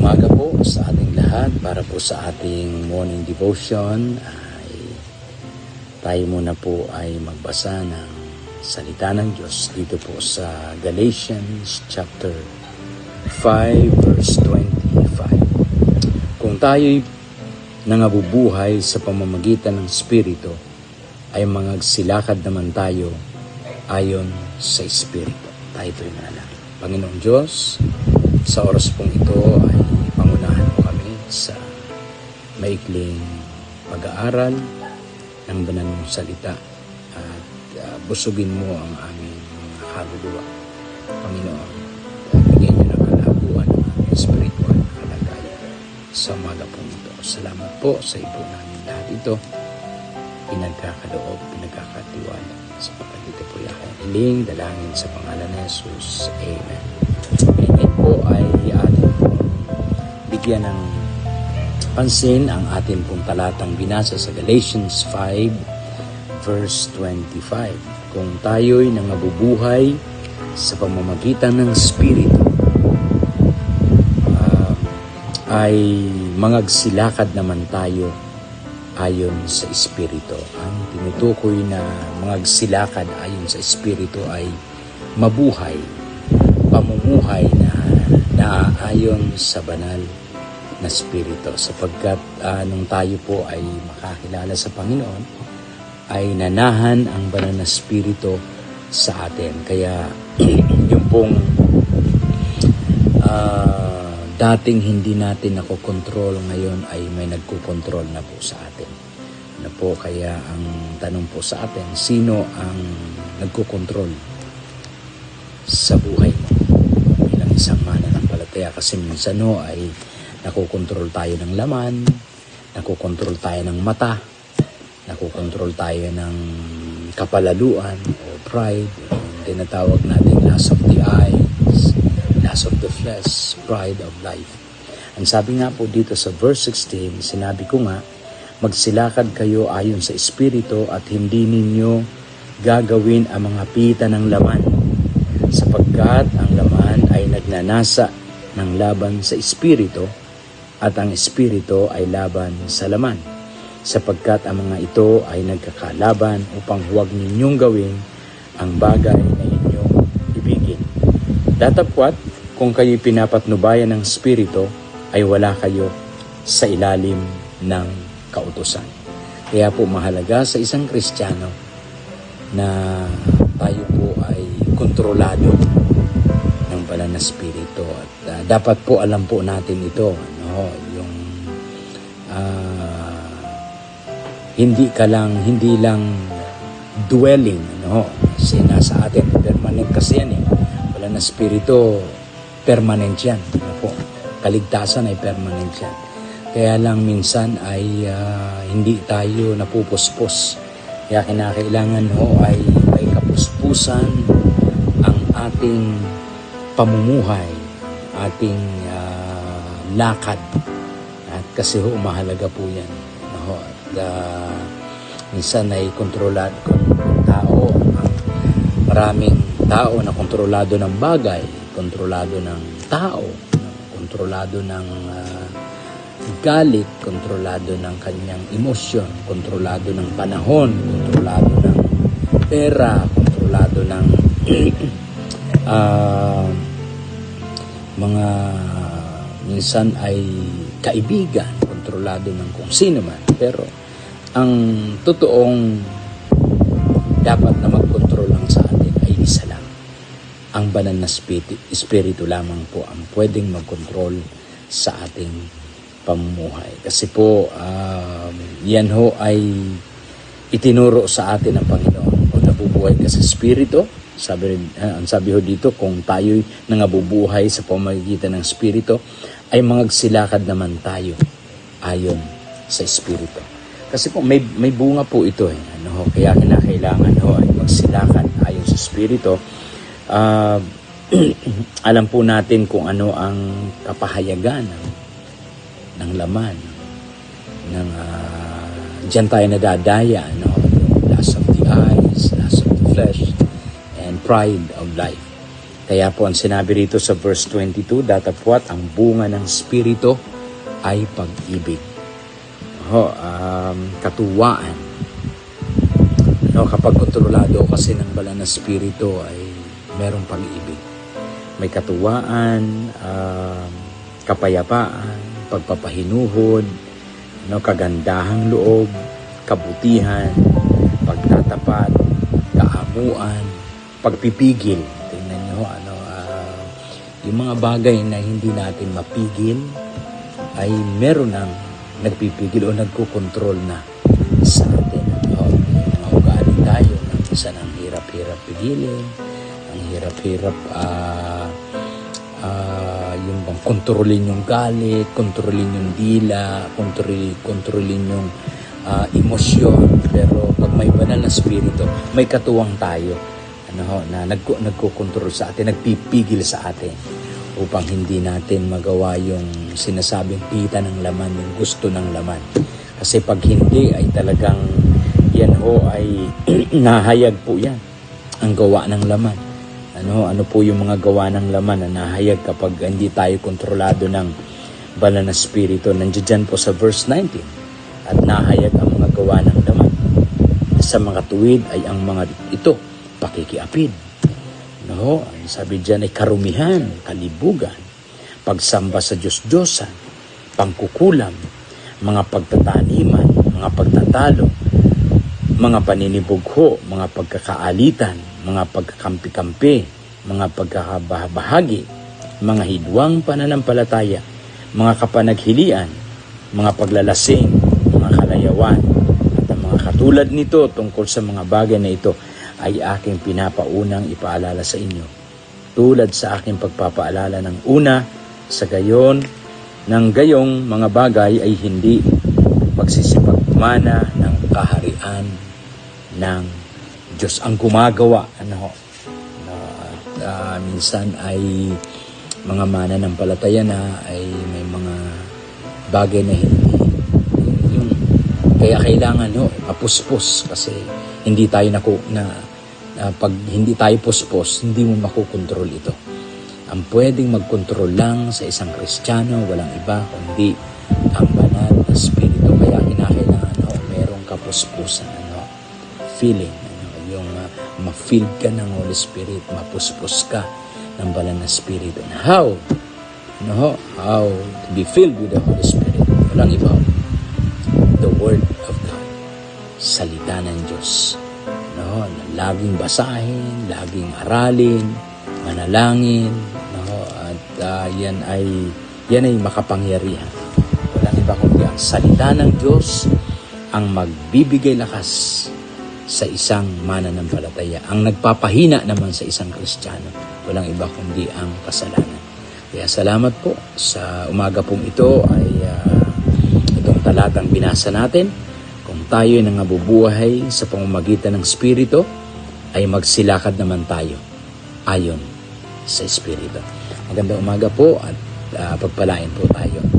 umaga po sa ating lahat. Para po sa ating morning devotion ay tayo muna po ay magbasa ng salita ng Diyos dito po sa Galatians chapter 5 verse 25. Kung tayo'y nangabubuhay sa pamamagitan ng Espiritu, ay mangagsilakad naman tayo ayon sa Espiritu. Tayo po'y manalangin. Panginoong Diyos, sa oras pong ito ay pangunahan mo kami sa maikling pag-aaral ng banal mong salita at busugin mo ang aming mga kaluluwa. Panginoon, bigyan niyo ng kalabuan ng aming spiritual na kalagayan sa umaga pong ito. Salamat po sa ipo namin lahat ito. Pinagkakaloob, pinagkakatiwala sapagkat ito po yung aking hiling, dalangin sa pangalan ni Jesus. Amen. Ngayon po ay atin pong bigyan ng pansin ang atin pong talatang binasa sa Galatians 5 verse 25. Kung tayo'y nangabubuhay sa pamamagitan ng Espiritu, ay mangagsilakad naman tayo ayon sa Espiritu. Ang tinutukoy na mangagsilakad ayon sa Espiritu ay mabuhay, pamumuhay na ayon sa banal na Espiritu. Sapagkat nung tayo po ay makakilala sa Panginoon, ay nanahan ang banal na Espiritu sa atin. Kaya yung pong dating hindi natin nakokontrol, ngayon ay may nagkokontrol na po sa atin. Ano po, kaya ang tanong po sa atin, sino ang nagkokontrol sa buhay mo bilang isang mananampalataya? Kasi minsan ay nakokontrol tayo ng laman, nakokontrol tayo ng mata, nakokontrol tayo ng kapalaluan o pride, tinatawag natin lust of the eyes, lust of the flesh, pride of life. Ang sabi nga po dito sa verse 16, sinabi ko nga, magsilakad kayo ayon sa Espiritu at hindi ninyo gagawin ang mga pita ng laman, sapagkat ang laman ay nagnanasa ng laban sa Espiritu at ang Espiritu ay laban sa laman, sapagkat ang mga ito ay nagkakalaban upang huwag ninyong gawin ang bagay na inyong ibigin. Datapwat, kung kayo'y pinapatnubayan ng Espiritu, ay wala kayo sa ilalim ng kautusan. Kaya po mahalaga sa isang Kristiyano na tayo po ay kontrolado ng banal na Espiritu. At dapat po alam po natin ito, yung hindi lang dwelling, kasi nasa atin, permanent kasi yan Wala na Espiritu, permanent yan. Kaligtasan ay permanent yan. Kaya lang minsan ay hindi tayo napupuspos. Kaya kinakailangan ay may kapuspusan ang ating pamumuhay, ating lakad. At kasi mahalaga po yan. Minsan ay kontrolado ng tao. Maraming tao na kontrolado ng bagay, kontrolado ng tao, kontrolado ng galit, kontrolado ng kanyang emosyon, kontrolado ng panahon, kontrolado ng pera, kontrolado ng mga minsan ay kaibigan, kontrolado ng kung sino man. Pero ang totoong dapat na magkontrol lang sa atin ay isa lang. Ang banal na Espiritu lamang po ang pwedeng magkontrol sa ating pamumuhay. Kasi po, yan ay itinuro sa atin ng Panginoon. Kung nabubuhay ka sa Espiritu, ang sabi dito, kung tayo'y nangabubuhay sa pamamagitan ng Espiritu, ay mangagsilakad naman tayo ayon sa Espiritu. Kasi po may bunga po ito kaya kinakailangan ay magsilakad ayon sa Espiritu. Alam po natin kung ano ang kapahayagan ng laman ng diyan tayo nadadaya, lust of the eyes, lust of the flesh, and pride of life. Kaya po ang sinabi rito sa verse 22, datapwat ang bunga ng Espiritu ay pag-ibig. Katuwaan. Kapag kontrolado kasi ng banal na Espiritu ay merong pag-ibig. May katuwaan, kapayapaan, pagpapahinuhod, kagandahang loob, kabutihan, pagtatapat, kaamuan, pagpipigil. Tingnan nyo, yung mga bagay na hindi natin mapigil ay meron ng nagpipigil o nagkukontrol na sa atin. Mga ugali tayo ng isa ng hirap-hirap pigilin, ang hirap-hirap yung bang kontrolin yung galit, kontrolin yung dila, kontrolin yung emosyon. Pero pag may banal na Espiritu, may katuwang tayo na nagkukontrol sa atin, nagpipigil sa atin upang hindi natin magawa yung sinasabing pita ng laman, yung gusto ng laman. Kasi pag hindi ay talagang yan ay nahayag po yan ang gawa ng laman. Ano po yung mga gawa ng laman na nahayag kapag hindi tayo kontrolado ng banal na Espiritu? Nandiyan po sa verse 19. At nahayag ang mga gawa ng laman. Sa mga tuwid ay ang mga ito, pakikiapid. Ang sabi dyan ay karumihan, kalibugan, pagsamba sa Diyos-Diyosan, pangkukulam, mga pagtataniman, mga pagtatalo, mga paninibugho, mga pagkakaalitan, mga pagkakampi-kampi, mga pagkakabahagi, mga hidwang pananampalataya, mga kapanaghilian, mga paglalasing, mga kalayawan. At ang mga katulad nito tungkol sa mga bagay na ito ay aking pinapaunang ipaalala sa inyo. Tulad sa aking pagpapaalala ng una, sa gayon, ng gayong mga bagay ay hindi magsisipagmana ng kaharian ng Diyos ang gumagawa. Minsan ay mga mananampalataya na ay may mga bagay na hindi yung kaya kailangan mapuspos kasi hindi tayo pag hindi tayo puspos, hindi mo makukontrol ito. Ang pwedeng magkontrol lang sa isang Kristiyano, walang iba kundi ang banal na Espiritu. Kaya kinakailangan merong kapuspusan, feeling, yung ma-feel ka ng Holy Spirit, mapuspos ka ng banal na Espiritu. And how to be filled with the Holy Spirit? Walang iba, the Word of God, salita ng Diyos. Na laging basahin, laging aralin, manalangin, at yan ay makapangyarihan. Walang iba kundi ang salita ng Diyos ang magbibigay lakas sa isang mananampalataya. Ang nagpapahina naman sa isang Kristiyano, walang iba kundi ang kasalanan. Kaya salamat po sa umaga pong ito ay itong talatang binasa natin. Kung tayo ay nangabubuhay sa pamamagitan ng Espiritu, ay magsilakad naman tayo ayon sa Espiritu. Magandang umaga po at pagpalain po tayo.